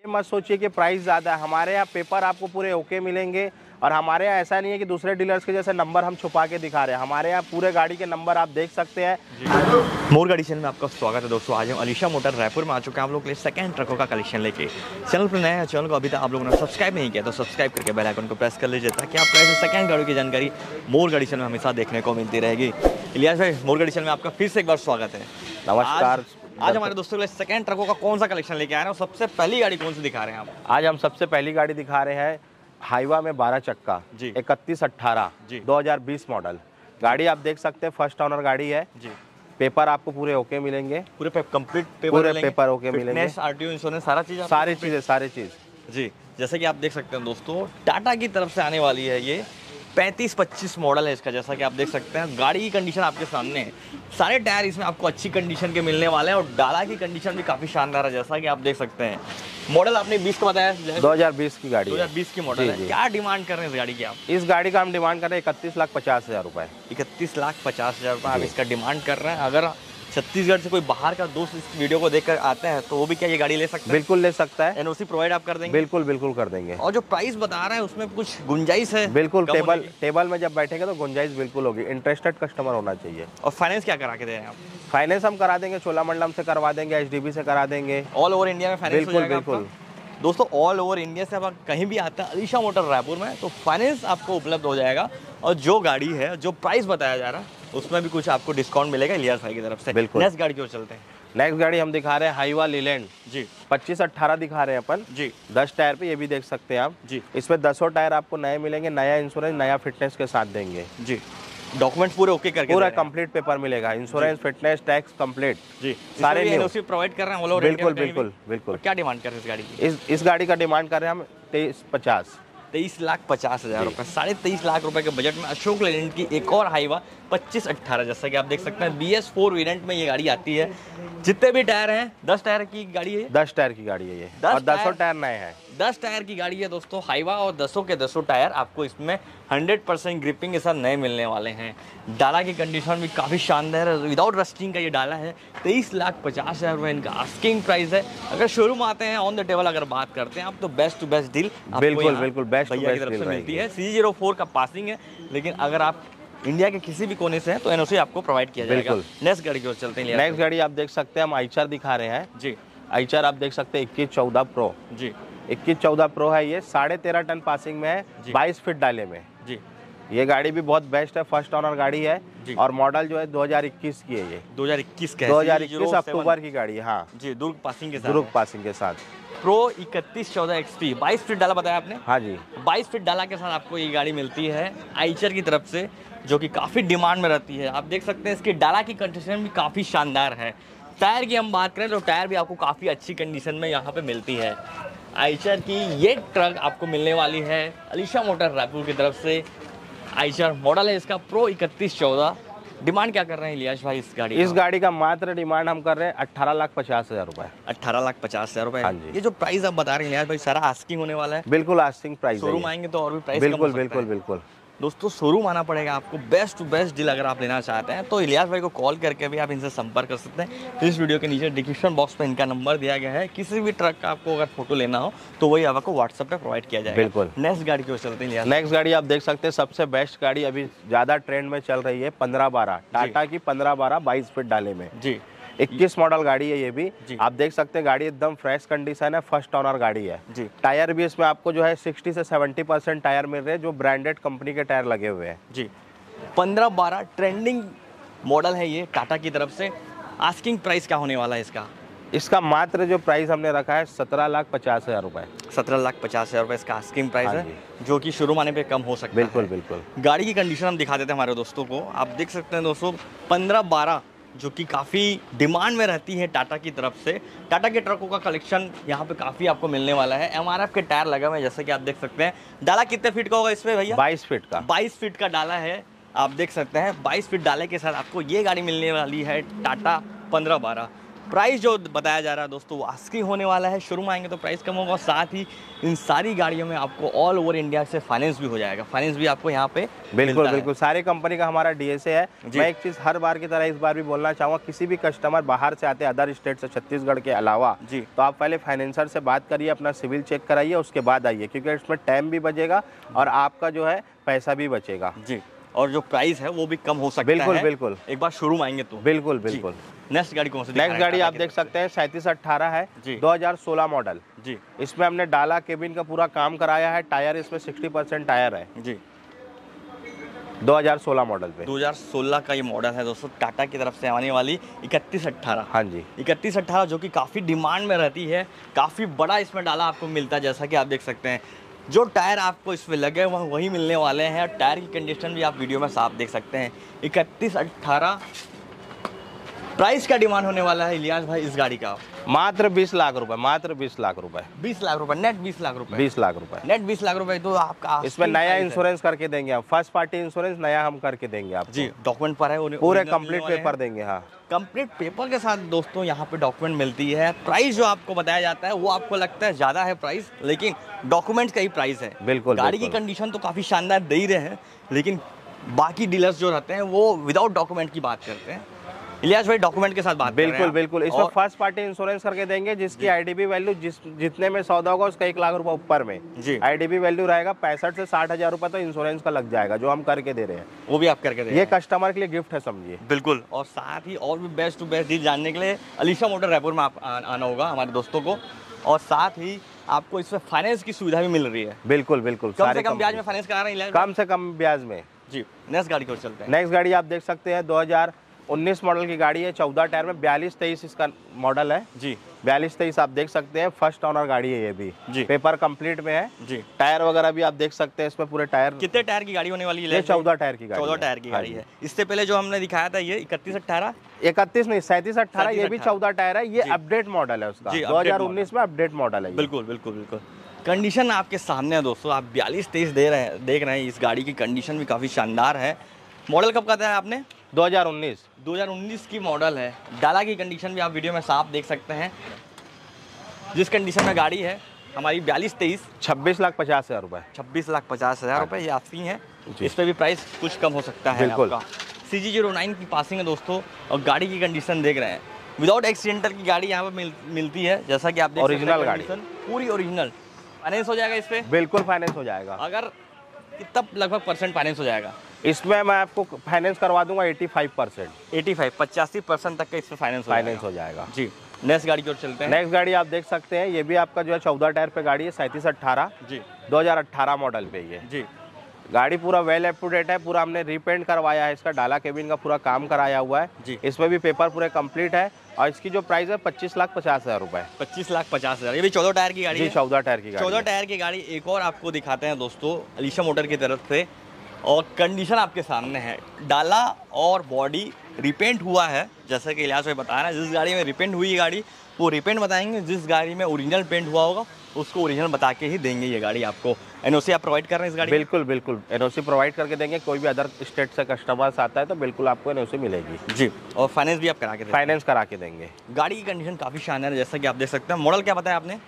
मत सोचिए कि प्राइस ज़्यादा है, हमारे यहाँ पेपर आपको पूरे ओके मिलेंगे। और हमारे यहाँ ऐसा नहीं है कि दूसरे डीलर्स के जैसे नंबर हम छुपा के दिखा रहे हैं, हमारे यहाँ पूरे गाड़ी के नंबर आप देख सकते हैं। मोर गाड़ी चैनल में आपका स्वागत है दोस्तों। आज हम अलीशा मोटर रायपुर में आ चुके हैं आप लोग के लिए सेकंड ट्रकों का कलेक्शन लेके। चैनल पर नया है, चैनल को अभी तक आप लोगों ने सब्सक्राइब नहीं किया तो सब्सक्राइब करके बेल आइकन को प्रेस कर लीजिए ताकि आपको ऐसे सेकंड गाड़ी की जानकारी मोर गाड़ी चैनल में हमेशा देखने को मिलती रहेगी। इलियास भाई, मोर गाड़ी चैनल में आपका फिर से एक बार स्वागत है। नमस्कार। आज हमारे दोस्तों के लिए सेकंड ट्रकों का कौन सा कलेक्शन लेके आ रहे हैं और सबसे पहली गाड़ी कौन सी दिखा रहे हैं आप? आज हम सबसे पहली गाड़ी दिखा रहे हैं हाईवा में 12 चक्का जी 3118 जी 2020 मॉडल गाड़ी। आप देख सकते हैं फर्स्ट ओनर गाड़ी है जी। पेपर आपको पूरे ओके मिलेंगे, पूरे कंप्लीट पूरे पेपर ओके मिलेंगे, आरटीओ इंश्योरेंस सारा चीज सारी चीज़ जी। जैसे कि आप देख सकते हैं दोस्तों, टाटा की तरफ से आने वाली है ये 35-25 मॉडल है इसका। जैसा कि आप देख सकते हैं गाड़ी की कंडीशन आपके सामने है, सारे टायर इसमें आपको अच्छी कंडीशन के मिलने वाले हैं और डाला की कंडीशन भी काफ़ी शानदार है। जैसा कि आप देख सकते हैं मॉडल आपने 20 का बताया, 2020 की गाड़ी, 2020 की मॉडल है। क्या डिमांड कर रहे हैं इस गाड़ी की आप? इस गाड़ी का हम डिमांड कर रहे हैं 31,50,000 रुपये। 31,50,000 रुपये आप इसका डिमांड कर रहे हैं। अगर छत्तीसगढ़ से कोई बाहर का दोस्त इस वीडियो को देखकर आते हैं तो वो भी क्या ये गाड़ी ले सकते हैं? बिल्कुल ले सकता है। एनओसी प्रोवाइड आप कर देंगे? बिल्कुल कर देंगे। और जो प्राइस बता रहे हैं उसमें कुछ गुंजाइश है? बिल्कुल, टेबल में जब बैठेंगे तो गुंजाइश बिल्कुल होगी। इंटरेस्टेड कस्टमर होना चाहिए। और फाइनेंस क्या करा के दे रहे हैं आप? फाइनेंस हम करा देंगे, चोलामंडलम से करवा देंगे, HDB से करा देंगे। ऑल ओवर इंडिया में फाइनेंस हो जाएगा आपका? बिल्कुल दोस्तों, ऑल ओवर इंडिया से आप कहीं भी आते हैं अलीशा मोटर रायपुर में तो फाइनेंस आपको उपलब्ध हो जाएगा। और जो गाड़ी है, जो प्राइस बताया जा रहा है उसमें भी कुछ आपको डिस्काउंट मिलेगा इलियास भाई की तरफ से। बिल्कुल। नेक्स्ट गाड़ी की ओर चलते हैं। नेक्स्ट गाड़ी हम दिखा रहे हैं हाईवा लीलैंड जी 2518 दिखा रहे हैं अपन जी। 10 टायर पे, ये भी देख सकते हैं आप जी। इसमें 10 टायर आपको नए मिलेंगे, नया इंश्योरेंस, नया फिटनेस के साथ देंगे जी। डॉक्यूमेंट्स पूरे ओके करके पूरा कंप्लीट पेपर मिलेगा, इंश्योरेंस, फिटनेस, टैक्स कंप्लीट जी। सारे एनओसी प्रोवाइड कर रहे हैं ऑल ओवर बिल्कुल इंडिया में? बिल्कुल। क्या डिमांड कर रहे हैं इस गाड़ी की? इस गाड़ी का डिमांड कर रहे हैं हम 23,50,000 23,50,000 रुपये। 23.5 लाख रुपए के बजट में अशोक लेलैंड की एक और हाईवा 2518, जैसा कि आप देख सकते हैं BS4 वेरिएंट में ये गाड़ी आती है। जितने भी टायर हैं 10 टायर की गाड़ी है, 10 टायर की गाड़ी है ये, और 10 टायर नए हैं। 10 टायर की गाड़ी है दोस्तों हाईवा, और 10 के 10 टायर आपको इसमें 100% ग्रिपिंग के साथ नए मिलने वाले हैं। डाला की कंडीशन भी काफ़ी शानदार है, विदाउट रस्टिंग का ये डाला है। 23,50,000 रुपये इनका आस्किंग प्राइस है। अगर शोरूम आते हैं ऑन द टेबल अगर बात करते हैं आप तो बेस्ट टू बेस्ट डील बिल्कुल बेस्ट भैया की तरफ से मिलती है। C04 का पासिंग है, लेकिन अगर आप इंडिया के किसी भी कोने से हैं तो एनओसी आपको प्रोवाइड किया जाएगा। नेक्स्ट गाड़ी की ओर चलते हैं। नेक्स्ट गाड़ी आप देख सकते हैं हम आइचर दिखा रहे हैं जी। आइचर आप देख सकते हैं 2114 प्रो जी। 2114 प्रो है ये, 13.5 टन पासिंग में है, 22 फीट डाले में जी। ये गाड़ी भी बहुत बेस्ट है, फर्स्ट ओनर गाड़ी है और मॉडल जो है 2021 की है। ये 2021 अक्टूबर की गाड़ी है। हाँ जी, दुर्ग पासिंग के साथ प्रो 3114 XP 22 फीट डाला बताया आपने? हाँ जी, 22 फीट डाला के साथ आपको ये गाड़ी मिलती है आइचर की तरफ से, जो कि काफ़ी डिमांड में रहती है। आप देख सकते हैं इसकी डाला की कंडीशन भी काफ़ी शानदार है। टायर की हम बात करें तो टायर भी आपको काफ़ी अच्छी कंडीशन में यहाँ पे मिलती है। आइचर की ये ट्रक आपको मिलने वाली है अलीशा मोटर रायपुर की तरफ से। आइचर मॉडल है इसका प्रो 3114। डिमांड क्या कर रहे हैं इलियास भाई इस गाड़ी का मात्र डिमांड हम कर रहे हैं 18,50,000 रुपए। 18,50,000 रुपए। हाँ जी। ये जो प्राइस आप बता रहे हैं इलियास भाई सारा आस्किंग होने वाला है? बिल्कुल आस्किंग प्राइस। शोरूम आएंगे तो और भी प्राइस बिल्कुल दोस्तों शोरूम आना पड़ेगा आपको। बेस्ट टू बेस्ट डील अगर आप लेना चाहते हैं तो इलियास भाई को कॉल करके भी आप इनसे संपर्क कर सकते हैं। इस वीडियो के नीचे डिस्क्रिप्शन बॉक्स में इनका नंबर दिया गया है। किसी भी ट्रक का आपको अगर फोटो लेना हो तो वही आपको व्हाट्सएप पे प्रोवाइड किया जाएगा। बिल्कुल। नेक्स्ट गाड़ी की ओर चलते हैं। नेक्स्ट गाड़ी आप देख सकते हैं सबसे बेस्ट गाड़ी अभी ज़्यादा ट्रेंड में चल रही है 1512 टाटा की 1512 22 फीट डाले में जी। 21 मॉडल गाड़ी है ये भी। आप देख सकते हैं गाड़ी एकदम फ्रेश कंडीशन है, फर्स्ट ओनर गाड़ी है जी। टायर भी इसमें आपको जो है 60 से 70% टायर मिल रहे हैं, जो ब्रांडेड कंपनी के टायर लगे हुए हैं जी। 1512 ट्रेंडिंग मॉडल है ये टाटा की तरफ से। आस्किंग प्राइस क्या होने वाला है इसका? मात्र जो प्राइस हमने रखा है 17,50,000 रुपए। 17,50,000 रुपए इसका आस्किंग प्राइस है, जो कि शुरू आने पे कम हो सकता है। बिल्कुल। गाड़ी की कंडीशन हम दिखा देते हैं हमारे दोस्तों को। आप देख सकते हैं दोस्तों 1512 जो कि काफ़ी डिमांड में रहती है टाटा की तरफ से। टाटा के ट्रकों का कलेक्शन यहाँ पे काफ़ी आपको मिलने वाला है। MRF के टायर लगे हुए हैं जैसे कि आप देख सकते हैं। डाला कितने फीट का होगा इसमें भैया? 22 फीट का। 22 फीट का डाला है। आप देख सकते हैं 22 फीट डाले के साथ आपको ये गाड़ी मिलने वाली है टाटा 1512। प्राइस जो बताया जा रहा है दोस्तों वो आस्की होने वाला है। शोरूम आएंगे तो प्राइस कम होगा, और साथ ही इन सारी गाड़ियों में आपको ऑल ओवर इंडिया से फाइनेंस भी हो जाएगा। फाइनेंस भी आपको यहाँ पे बिल्कुल बिल्कुल सारी कंपनी का हमारा DSA है। मैं एक चीज़ हर बार की तरह इस बार भी बोलना चाहूँगा, किसी भी कस्टमर बाहर से आते हैं अदर स्टेट से, छत्तीसगढ़ के अलावा, जी, तो आप पहले फाइनेंसर से बात करिए, अपना सिविल चेक कराइए, उसके बाद आइए, क्योंकि इसमें टाइम भी बचेगा और आपका जो है पैसा भी बचेगा जी, और जो प्राइस है वो भी कम हो सकता बिल्कुल है। बिल्कुल एक बार शोरूम आएंगे तो बिल्कुल बिल्कुल। नेक्स्ट गाड़ी कौन सी? नेक्स्ट गाड़ी आप देख सकते हैं 3718 है, 2016 मॉडल जी। इसमें हमने डाला केबिन का पूरा काम कराया है, टायर इसमें 60% टायर है जी, 2016 मॉडल पे। 2016 का ये मॉडल है दोस्तों, टाटा की तरफ से आने वाली 3118। हाँ जी, 3118 जो कि काफ़ी डिमांड में रहती है, काफ़ी बड़ा इसमें डाला आपको मिलता है। जैसा कि आप देख सकते हैं जो टायर आपको इसमें लगे हुए हैं वही मिलने वाले हैं, और टायर की कंडीशन भी आप वीडियो में साफ देख सकते हैं। 3118 प्राइस का डिमांड होने वाला है इलियास भाई इस गाड़ी का मात्र 20 लाख रुपए, मात्र 20 लाख रुपए। 20 लाख रुपए नेट, 20 लाख रुपए, 20 लाख रुपए नेट, 20 लाख रुपए। तो आपका इसमें नया इंश्योरेंस करके देंगे हम, फर्स्ट पार्टी इंश्योरेंस नया हम करके देंगे आपको। जी, डॉक्यूमेंट पर है पूरे कंप्लीट पेपर देंगे। हाँ, कंप्लीट पेपर के साथ दोस्तों यहाँ पे डॉक्यूमेंट मिलती है। प्राइस जो आपको बताया जाता है वो आपको लगता है ज़्यादा है प्राइस, लेकिन डॉक्यूमेंट का ही प्राइस है। बिल्कुल, गाड़ी की कंडीशन तो काफ़ी शानदार दे ही रहे हैं, लेकिन बाकी डीलर्स जो रहते हैं वो विदाउट डॉक्यूमेंट की बात करते हैं। इलियास भाई डॉक्यूमेंट के साथ बात बिल्कुल बिल्कुल। इसमें फर्स्ट पार्टी इंश्योरेंस करके देंगे, जिसकी IDB वैल्यू जितने में सौदा होगा उसका 1 लाख रुपए ऊपर में जी IDB वैल्यू रहेगा। 65 से 60 हजार रुपए तो इंश्योरेंस का लग जाएगा, जो हम करके दे रहे हैं। वो भी आप करके दे रहे ये हैं। कस्टमर के लिए गिफ्ट है, समझिए। बिल्कुल। और साथ ही और भी बेस्ट टू बेस्ट डील जानने के लिए अलीशा मोटर रायपुर में आप आना होगा हमारे दोस्तों को, और साथ ही आपको इसमें फाइनेंस की सुविधा भी मिल रही है। बिल्कुल बिल्कुल, कम से कम ब्याज में फाइनेंस करा रहे हैं, कम से कम ब्याज में। जी, नेक्स्ट गाड़ी को चलते हैं। नेक्स्ट गाड़ी आप देख सकते हैं 2019 मॉडल की गाड़ी है, 14 टायर में, 42-23 इसका मॉडल है जी। 42-23 आप देख सकते हैं, फर्स्ट ऑनर गाड़ी है ये भी जी। पेपर कंप्लीट में है जी। टायर वगैरह भी आप देख सकते हैं, इसमें पूरे टायर। कितने टायर की गाड़ी होने वाली है? ये 14 टायर की गाड़ी 14 टायर की गाड़ी है। इससे पहले जो हमने दिखाया था ये 3118 नहीं 3718, ये भी 14 टायर है। ये अपडेट मॉडल है उसका, 2019 में अपडेट मॉडल है। बिल्कुल बिल्कुल बिल्कुल। कंडीशन आपके सामने है दोस्तों, आप 42-23 देख रहे हैं। इस गाड़ी की कंडीशन भी काफ़ी शानदार है। मॉडल कब का था आपने? 2019 की मॉडल है। डाला की कंडीशन भी आप वीडियो में साफ देख सकते हैं। जिस कंडीशन में गाड़ी है हमारी 42-23, 26,50,000 रुपए, 26,50,000 रुपए ये आपकी है। इस पर भी प्राइस कुछ कम हो सकता है आपका। CG09 की पासिंग है दोस्तों, और गाड़ी की कंडीशन देख रहे हैं, विदाउट एक्सीडेंटल की गाड़ी यहाँ पर मिलती है। जैसा कि आप देख सकते हैं, ओरिजिनल गाड़ी पूरी ओरिजिनल। फाइनेंस हो जाएगा इस पे? बिल्कुल फाइनेंस हो जाएगा। अगर कितना लगभग परसेंट फाइनेंस हो जाएगा इसमें? मैं आपको फाइनेंस करवा दूंगा 85%। 85% तक का इस पे फाइनेंस हो जाएगा जी। नेक्स्ट गाड़ी की ओर चलते हैं। नेक्स्ट गाड़ी आप देख सकते हैं, ये भी आपका जो है 14 टायर पे गाड़ी है, 3718 जी, 2018 मॉडल पे ये जी। गाड़ी पूरा वेल अप टू डेट है, पूरा हमने रीपेंट करवाया है, इसका डाला केबिन का पूरा काम कराया हुआ है जी। इसमें भी पेपर पूरे कंप्लीट है, और इसकी जो प्राइस है 25,50,000 रुपए। 25,50,000। ये भी 14 टायर की गाड़ी जी, है। 14 टायर की गाड़ी। 14 टायर की गाड़ी एक और आपको दिखाते हैं दोस्तों अलीशा मोटर की तरफ से, और कंडीशन आपके सामने है। डाला और बॉडी रिपेंट हुआ है, जैसा कि इलियास भाई बता रहे हैं। जिस गाड़ी में रिपेंट हुई है गाड़ी वो रिपेंट बताएंगे, जिस गाड़ी में ओरिजिनल पेंट हुआ होगा उसको ओरिजिनल बता के ही देंगे ये गाड़ी आपको। NOC आप प्रोवाइड कर रहे हैं इस गाड़ी? बिल्कुल बिल्कुल, NOC प्रोवाइड करके देंगे। कोई भी अदर स्टेट से कस्टमर्स आता है तो बिल्कुल आपको NOC मिलेगी जी, और फाइनेंस भी आप करा के देंगे? फाइनेंस करा के देंगे। गाड़ी की कंडीशन काफ़ी शानदार है, जैसा कि आप देख सकते हैं। मॉडल क्या बताया आपने?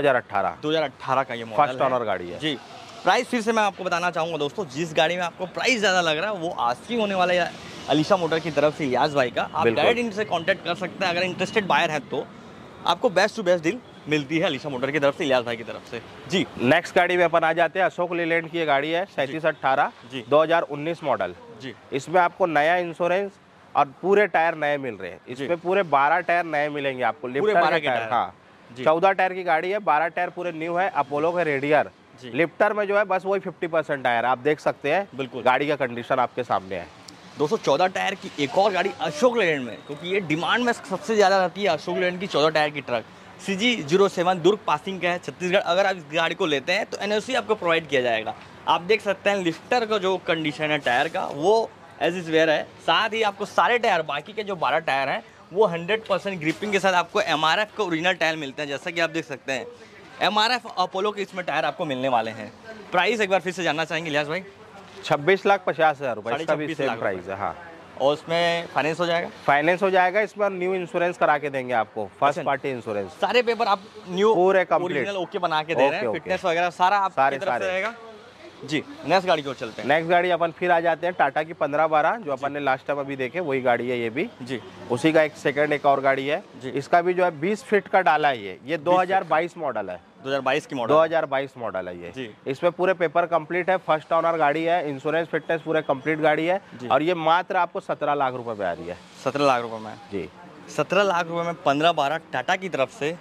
2018 का ये मॉडल फर्स्ट ऑनर गाड़ी है जी। प्राइस फिर से मैं आपको बताना चाहूँगा दोस्तों, जिस गाड़ी में आपको प्राइस ज़्यादा लग रहा है वो आस्किंग होने वाला है अलीशा मोटर की तरफ से इलियास भाई का। आप डायरेक्ट इनसे कांटेक्ट कर सकते हैं, अगर इंटरेस्टेड बायर है तो आपको बेस्ट टू बेस्ट डील मिलती है अलीशा मोटर की तरफ से, इलियास भाई की तरफ से जी। नेक्स्ट गाड़ी में अपन आ जाते हैं, अशोक लीलैंड की ये गाड़ी है 3718 2019 मॉडल जी। इसमें आपको नया इंश्योरेंस और पूरे टायर नए मिल रहे हैं। इसमें पूरे 12 टायर नए मिलेंगे आपको, लिफ्टर के टायर। हाँ, 14 टायर की गाड़ी है, 12 टायर पूरे न्यू है, अपोलो के रेडियर। लिफ्टर में जो है बस वही 50% टायर आप देख सकते हैं। बिल्कुल, गाड़ी का कंडीशन आपके सामने है। दोस्तों 14 टायर की एक और गाड़ी अशोक लीलैंड में, क्योंकि ये डिमांड में सबसे ज़्यादा रहती है अशोक लीलैंड की 14 टायर की ट्रक। CG07 दुर्ग पासिंग का है, छत्तीसगढ़। अगर आप इस गाड़ी को लेते हैं तो NOC आपको प्रोवाइड किया जाएगा। आप देख सकते हैं लिफ्टर का जो कंडीशन है टायर का वो एज इज वेयर है। साथ ही आपको सारे टायर, बाकी के जो 12 टायर हैं वो 100% ग्रिपिंग के साथ आपको MRF का ओरिजिनल टायर मिलते हैं। जैसा कि आप देख सकते हैं MRF अपोलो के इसमें टायर आपको मिलने वाले हैं। प्राइस एक बार फिर से जानना चाहेंगे इलियास भाई? 26,50,000 रुपए, इसका भी सेम प्राइस है। हाँ, और उसमें फाइनेंस हो जाएगा? फाइनेंस हो जाएगा, इसमें न्यू इंश्योरेंस करा के देंगे आपको, फर्स्ट पार्टी इंश्योरेंस। सारे पेपर आप न्यू पूरे कंप्लीट ओके बना के दे रहे हैं, फिटनेस वगैरह सारा आपकी तरफ से रहेगा जी। नेक्स्ट गाड़ी को चलते हैं। नेक्स्ट गाड़ी अपन फिर आ जाते हैं, टाटा की 1512 जो अपन ने लास्ट टाइम अभी देखे, वही गाड़ी है ये भी जी। उसी का एक सेकंड एक और गाड़ी है जी। इसका भी जो है 20 फीट का डाला है ये 2022 मॉडल है, 2022 की मॉडल, 2022 मॉडल है ये जी। इसमें पूरे पेपर कंप्लीट है, फर्स्ट ओनर गाड़ी है, इंश्योरेंस फिटनेस पूरे कंप्लीट गाड़ी है और ये मात्र आपको 17 लाख रुपए पे आ रही है। 17 लाख रुपए में जी, 17 लाख रुपए में 1512 टाटा की तरफ से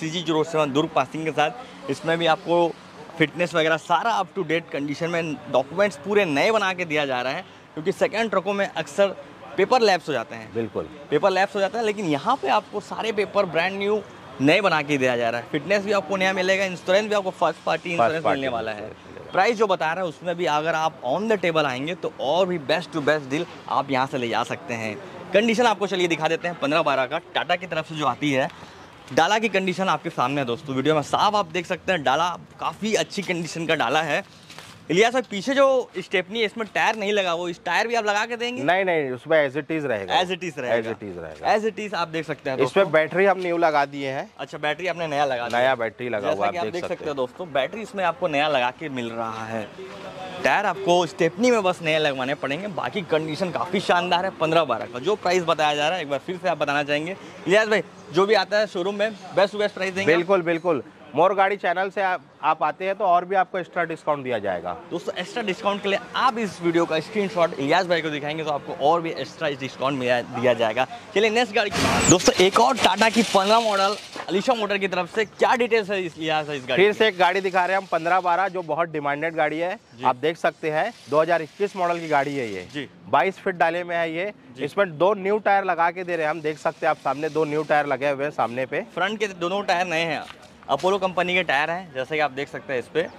CG07 दुर्ग पासिंग के साथ। इसमें भी आपको फिटनेस वगैरह सारा अप टू डेट कंडीशन में, डॉक्यूमेंट्स पूरे नए बना के दिया जा रहा है, क्योंकि सेकंड ट्रकों में अक्सर पेपर लैप्स हो जाते हैं। बिल्कुल पेपर लैप्स हो जाता है, लेकिन यहाँ पे आपको सारे पेपर ब्रांड न्यू नए बना के दिया जा रहा है। फिटनेस भी आपको नया मिलेगा, इंश्योरेंस भी आपको फर्स्ट पार्टी इंश्योरेंस मिलने वाला है। प्राइस जो बता रहा है उसमें भी अगर आप ऑन द टेबल आएंगे तो और भी बेस्ट टू बेस्ट डील आप यहाँ से ले जा सकते हैं। कंडीशन आपको चलिए दिखा देते हैं 1512 का टाटा की तरफ से जो आती है। डाला की कंडीशन आपके सामने है दोस्तों, वीडियो में साफ आप देख सकते हैं, डाला काफ़ी अच्छी कंडीशन का डाला है। इलियास भाई पीछे जो स्टेपनी है इसमें टायर नहीं लगा, वो इस टायर भी आप लगा के देंगे? नहीं, उसमें एज इट इज रहेगा, एज इट इज रहेगा। आप देख सकते हैं इसमें बैटरी हम न्यू लगा दिए हैं। अच्छा, बैटरी आपने नया लगा दिया, नया बैटरी लगा हुआ, आप देख सकते हैं दोस्तों, बैटरी इसमें आपको नया लगा के मिल रहा है। टायर आपको स्टेपनी में बस नए लगवाने पड़ेंगे, बाकी कंडीशन काफ़ी शानदार है। 1512 का जो प्राइस बताया जा रहा है एक बार फिर से आप बताना चाहेंगे इलियास भाई? जो भी आता है शोरूम में बेस्ट टू बेस्ट प्राइस देंगे? बिल्कुल। मोर गाड़ी चैनल से आप आते हैं तो और भी आपको एक्स्ट्रा डिस्काउंट दिया जाएगा। दोस्तों एक्स्ट्रा डिस्काउंट के लिए आप इस वीडियो का स्क्रीनशॉट इलियास भाई को दिखाएंगे तो आपको और भी एक्स्ट्रा डिस्काउंट दिया जाएगा। चलिए नेक्स्ट गाड़ी की दोस्तों, एक और टाटा की 15 मॉडल अलीशा मोटर की तरफ से क्या डिटेल्स है इलियास इस गाड़ी? फिर से एक गाड़ी दिखा रहे हैं हम 1512 जो बहुत डिमांडेड गाड़ी है, आप देख सकते हैं 2021 मॉडल की गाड़ी है ये जी। 22 फीट डाले में है ये। इसमें 2 न्यू टायर लगा के दे रहे हैं, हम देख सकते हैं आप सामने 2 न्यू टायर लगे हुए हैं सामने पे। फ्रंट के दोनों टायर नए हैं, अपोलो कंपनी के टायर हैं, जैसे कि आप देख सकते हैं। इस पे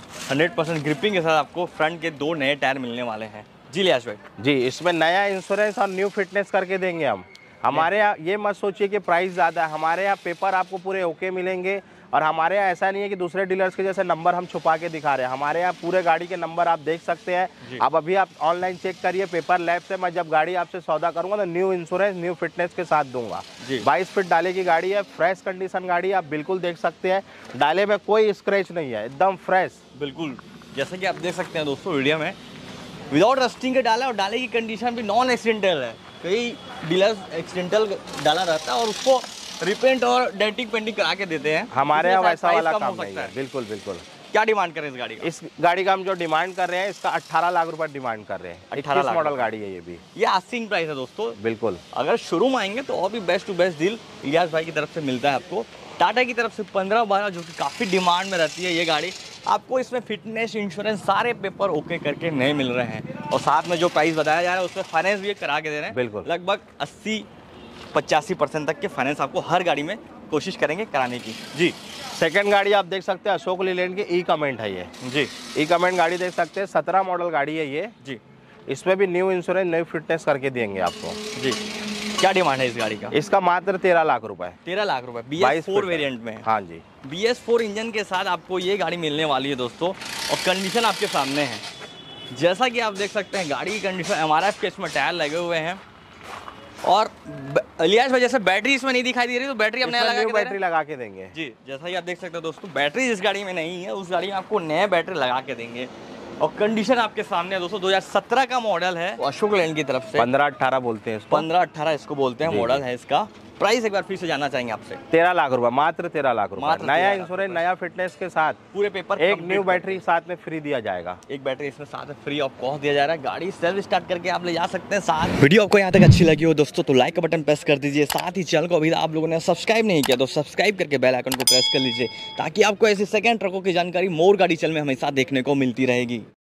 100% ग्रिपिंग के साथ आपको फ्रंट के 2 नए टायर मिलने वाले हैं जी। इलियास भाई जी, इसमें नया इंश्योरेंस और न्यू फिटनेस करके देंगे हम। हमारे यहाँ ये मत सोचिए कि प्राइस ज़्यादा है, हमारे यहाँ पेपर आपको पूरे ओके मिलेंगे और हमारे यहाँ ऐसा नहीं है कि दूसरे डीलर्स के जैसे नंबर हम छुपा के दिखा रहे हैं। हमारे यहाँ पूरे गाड़ी के नंबर आप देख सकते हैं। अब अभी आप ऑनलाइन चेक करिए पेपर लैब से, मैं जब गाड़ी आपसे सौदा करूंगा तो न्यू इंश्योरेंस न्यू फिटनेस के साथ दूंगा। 22 फीट डाले की गाड़ी है, फ्रेश कंडीशन गाड़ी है, आप बिल्कुल देख सकते हैं। डाले में कोई स्क्रैच नहीं है, एकदम फ्रेश बिल्कुल। जैसे कि आप देख सकते हैं दोस्तों वीडियो में, विदाउट रस्टिंग के डाला और डाले की कंडीशन भी नॉन एक्सीडेंटल है। कई डीलर्स एक्सीडेंटल डाला रहता है और उसको रिपेंट और डेंटिंग पेंटिंग करा के देते हैं, हमारे यहाँ वैसा वाला काम नहीं है। बिल्कुल। क्या डिमांड कर रहे हैं इस गाड़ी का? इस गाड़ी का हम जो डिमांड कर रहे हैं इसका 18 लाख रुपए डिमांड कर रहे हैं। 18 मॉडल गाड़ी है ये भी। ये आस्किंग प्राइस है दोस्तों। बिल्कुल, अगर शोरूम आएंगे तो और भी best to best deal Ilyas भाई की तरफ से मिलता है आपको। टाटा की तरफ से 1512 जो कि काफ़ी डिमांड में रहती है ये गाड़ी, आपको इसमें फिटनेस इंश्योरेंस सारे पेपर ओके करके नए मिल रहे हैं और साथ में जो प्राइस बताया जा रहा है उसमें फाइनेंस भी करा के दे रहे हैं। बिल्कुल, लगभग 80-85% तक के फाइनेंस आपको हर गाड़ी में कोशिश करेंगे कराने की जी। सेकंड गाड़ी आप देख सकते हैं अशोक लीलैंड की ई-कमेंट है ये जी। ई-कमेंट गाड़ी देख सकते हैं, 17 मॉडल गाड़ी है ये जी। इसमें भी न्यू इंश्योरेंस न्यू फिटनेस करके देंगे आपको जी। क्या डिमांड है इस गाड़ी का? इसका मात्र 13 लाख रुपए। 13 लाख रुपए BS4 वेरिएंट में। हाँ जी, BS4 इंजन के साथ आपको ये गाड़ी मिलने वाली है दोस्तों और कंडीशन आपके सामने है। जैसा कि आप देख सकते हैं गाड़ी की कंडीशन, MRF के इसमें टायर लगे हुए हैं और इलियास भाई जैसे बैटरी इसमें नहीं दिखाई दे रही तो बैटरी हम नया बैटरी लगा के देंगे जी। जैसा कि आप देख सकते हैं दोस्तों, बैटरी जिस गाड़ी में नहीं है उस गाड़ी में आपको नया बैटरी लगा के देंगे और कंडीशन आपके सामने है दोस्तों। 2017 का मॉडल है, अशोक लैंड की तरफ से 15-18 बोलते हैं इसको, 15-18 इसको बोलते हैं मॉडल है इसका। प्राइस एक बार फिर से जानना चाहेंगे आपसे? 13 लाख रुपए, मात्र 13 लाख रुपए। नया इंश्योरेंस नया फिटनेस के साथ पूरे पेपर, एक न्यू बैटरी साथ में फ्री दिया जाएगा। एक बैटरी इसमें साथ में फ्री ऑफ कॉस्ट दिया जा रहा है। गाड़ी सेल्फ स्टार्ट करके आप ले जा सकते हैं साथ। वीडियो आपको यहाँ तक अच्छी लगी हो दोस्तों तो लाइक का बटन प्रेस कर दीजिए, साथ ही चैनल को अभी आप लोगों ने सब्सक्राइब नहीं किया तो सब्सक्राइब करके बेल आइकन को प्रेस कर लीजिए ताकि आपको ऐसी सेकंड ट्रकों की जानकारी मोर गाड़ी चैनल में हमेशा देखने को मिलती रहेगी।